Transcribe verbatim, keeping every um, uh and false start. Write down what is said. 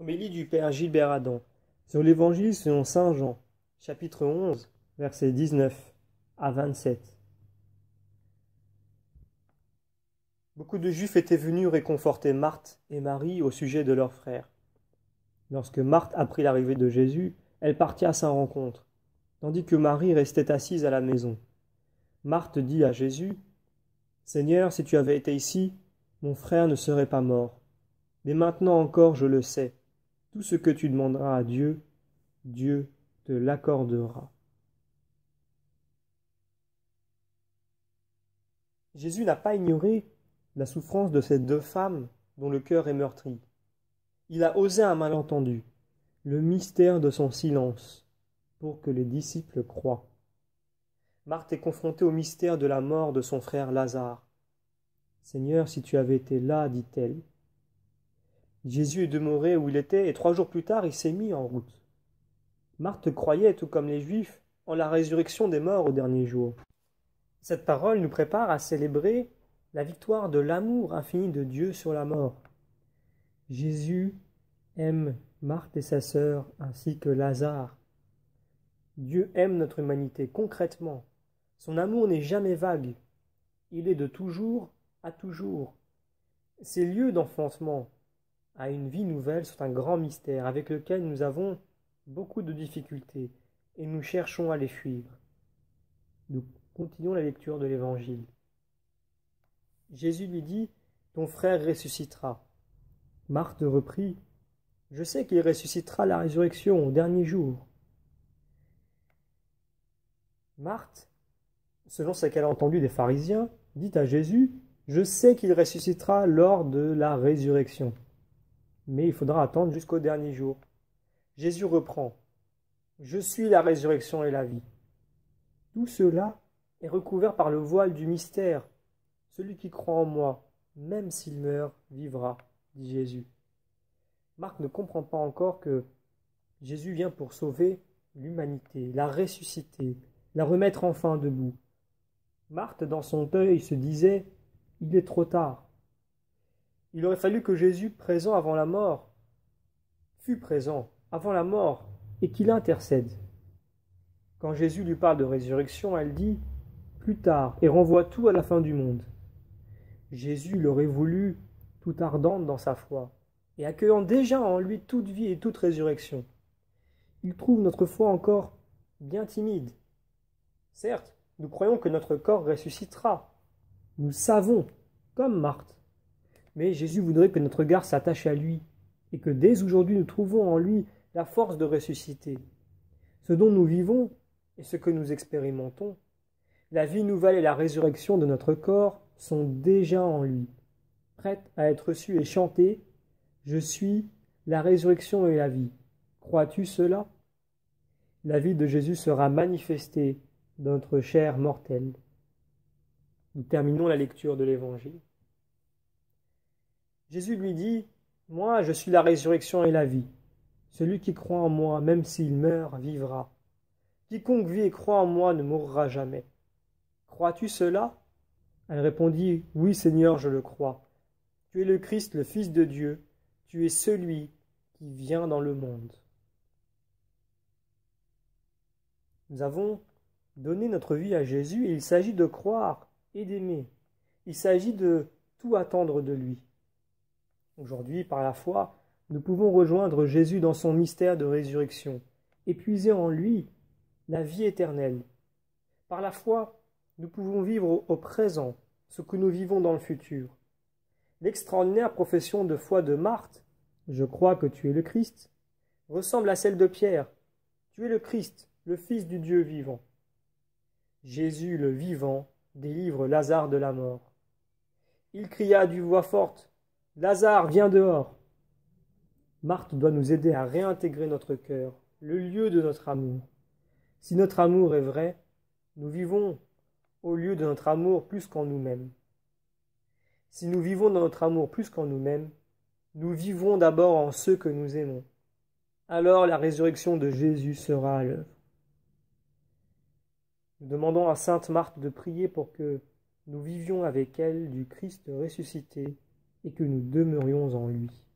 Homélie du Père Gilbert Adam sur l'Évangile selon saint Jean, chapitre onze, versets dix-neuf à vingt-sept. Beaucoup de Juifs étaient venus réconforter Marthe et Marie au sujet de leur frère. Lorsque Marthe apprit l'arrivée de Jésus, elle partit à sa rencontre, tandis que Marie restait assise à la maison. Marthe dit à Jésus : « Seigneur, si tu avais été ici, mon frère ne serait pas mort. Mais maintenant encore je le sais, tout ce que tu demanderas à Dieu, Dieu te l'accordera. » Jésus n'a pas ignoré la souffrance de ces deux femmes dont le cœur est meurtri. Il a osé un malentendu, le mystère de son silence, pour que les disciples croient. Marthe est confrontée au mystère de la mort de son frère Lazare. « Seigneur, si tu avais été là, dit-elle. » Jésus est demeuré où il était, et trois jours plus tard, il s'est mis en route. Marthe croyait, tout comme les Juifs, en la résurrection des morts au dernier jour. Cette parole nous prépare à célébrer la victoire de l'amour infini de Dieu sur la mort. Jésus aime Marthe et sa sœur, ainsi que Lazare. Dieu aime notre humanité concrètement. Son amour n'est jamais vague. Il est de toujours à toujours. Ces lieux d'enfantement à une vie nouvelle sont un grand mystère avec lequel nous avons beaucoup de difficultés et nous cherchons à les fuir. Nous continuons la lecture de l'Évangile. Jésus lui dit : « Ton frère ressuscitera. » Marthe reprit : « Je sais qu'il ressuscitera à la résurrection au dernier jour. » Marthe, selon ce qu'elle a entendu des pharisiens, dit à Jésus : « Je sais qu'il ressuscitera lors de la résurrection. » Mais il faudra attendre jusqu'au dernier jour. Jésus reprend : « Je suis la résurrection et la vie. » Tout cela est recouvert par le voile du mystère. Celui qui croit en moi, même s'il meurt, vivra, dit Jésus. Marc ne comprend pas encore que Jésus vient pour sauver l'humanité, la ressusciter, la remettre enfin debout. Marthe, dans son deuil, se disait : « Il est trop tard. » Il aurait fallu que Jésus, présent avant la mort, fût présent avant la mort et qu'il intercède. Quand Jésus lui parle de résurrection, elle dit « plus tard » et renvoie tout à la fin du monde. Jésus l'aurait voulu tout ardente dans sa foi et accueillant déjà en lui toute vie et toute résurrection. Il trouve notre foi encore bien timide. Certes, nous croyons que notre corps ressuscitera. Nous savons, comme Marthe. Mais Jésus voudrait que notre regard s'attache à lui et que dès aujourd'hui nous trouvons en lui la force de ressusciter. Ce dont nous vivons et ce que nous expérimentons, la vie nouvelle et la résurrection de notre corps sont déjà en lui, prêtes à être reçues et chantées. Je suis la résurrection et la vie. Crois-tu cela? La vie de Jésus sera manifestée dans notre chair mortelle. Nous terminons la lecture de l'Évangile. Jésus lui dit : « Moi, je suis la résurrection et la vie. Celui qui croit en moi, même s'il meurt, vivra. Quiconque vit et croit en moi ne mourra jamais. Crois-tu cela ? » Elle répondit : « Oui, Seigneur, je le crois. Tu es le Christ, le Fils de Dieu. Tu es celui qui vient dans le monde. » Nous avons donné notre vie à Jésus et il s'agit de croire et d'aimer. Il s'agit de tout attendre de lui. Aujourd'hui, par la foi, nous pouvons rejoindre Jésus dans son mystère de résurrection et puiser en lui la vie éternelle. Par la foi, nous pouvons vivre au présent ce que nous vivons dans le futur. L'extraordinaire profession de foi de Marthe, « Je crois que tu es le Christ », ressemble à celle de Pierre, « Tu es le Christ, le Fils du Dieu vivant. » Jésus, le vivant, délivre Lazare de la mort. Il cria d'une voix forte : « Lazare, viens dehors !» Marthe doit nous aider à réintégrer notre cœur, le lieu de notre amour. Si notre amour est vrai, nous vivons au lieu de notre amour plus qu'en nous-mêmes. Si nous vivons dans notre amour plus qu'en nous-mêmes, nous vivons d'abord en ceux que nous aimons. Alors la résurrection de Jésus sera à l'œuvre. Nous demandons à sainte Marthe de prier pour que nous vivions avec elle du Christ ressuscité et que nous demeurions en lui.